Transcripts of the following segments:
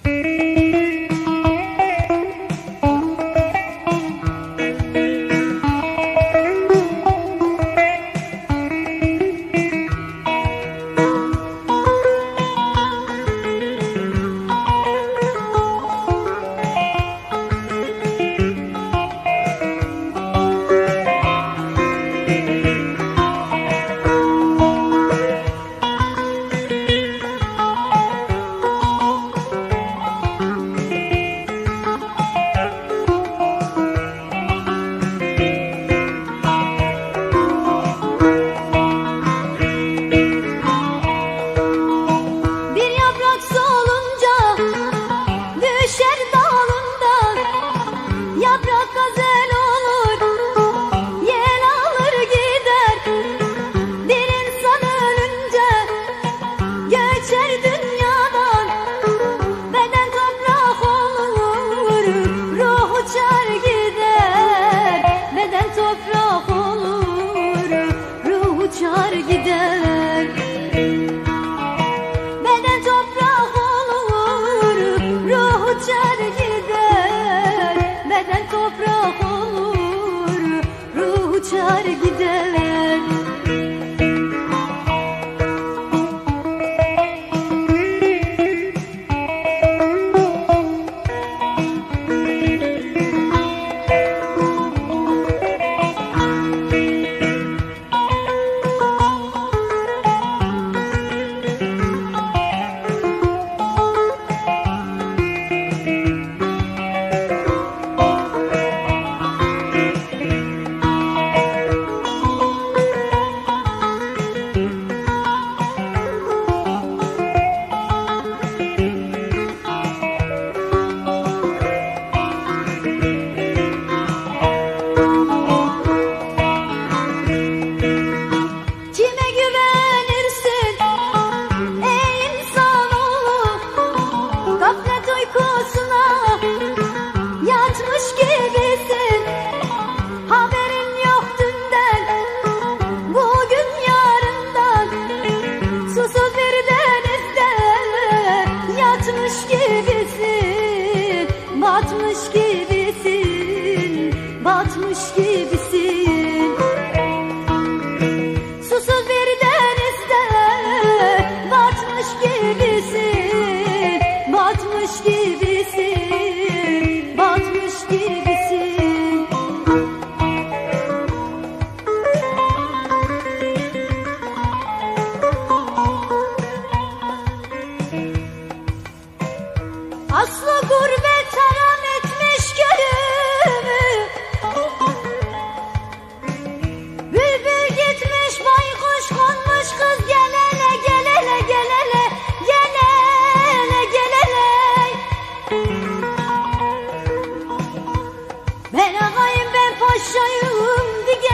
uçar gider. Beden toprak olur, ruh uçar gider. Beden toprak olur, ruh uçar gider. Batmış gibisin, batmış gibisin. Susuz bir denizde batmış gibisin, batmış gibisin, batmış gibisin. Aslı gurbet haram etmiş gönlümü. Bülbül gitmiş, baykuş konmuş, kız gel hele, gel hele, gel hele, gel hele, gel hele. Ben ağayım, ben paşayım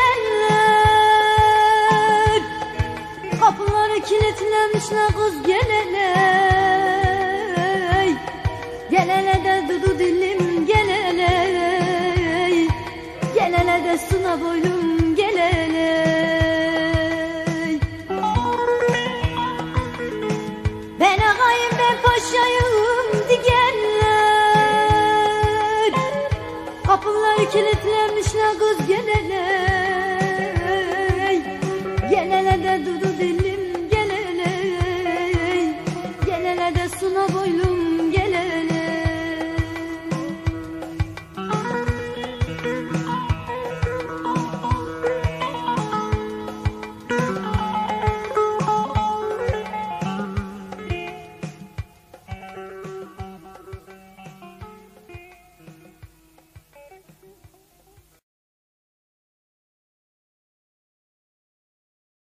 digenler. Kapıları kilitlemişler, kız gel hele. Gel hele de dudu dilim, gel hele. Gel hele de suna boylum, gel hele. Ben ağayım, ben paşayım digenler. Kapıları kilitlemişler, kız gel hele. Gel hele de dudu dilim, gel hele. Gel hele de suna boylum.